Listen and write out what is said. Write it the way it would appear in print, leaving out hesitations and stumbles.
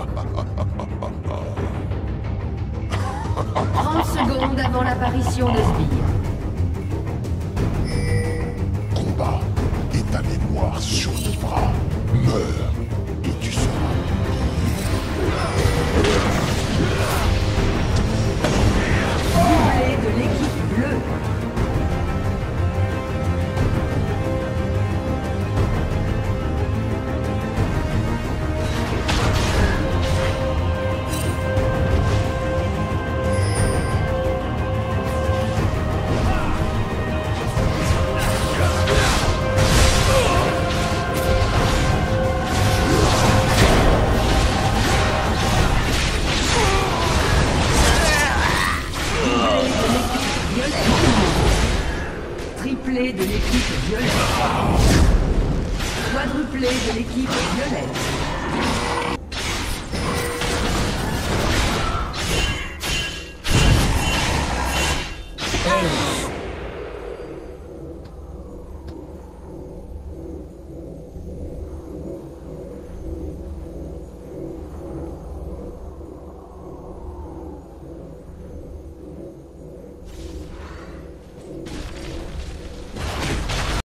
30 secondes avant l'apparition de Sbire. Combat et ta mémoire survivra. Meurs et tu seras. Doublé de l'équipe bleue. Triplé de l'équipe violette. Quadruplé de l'équipe violette.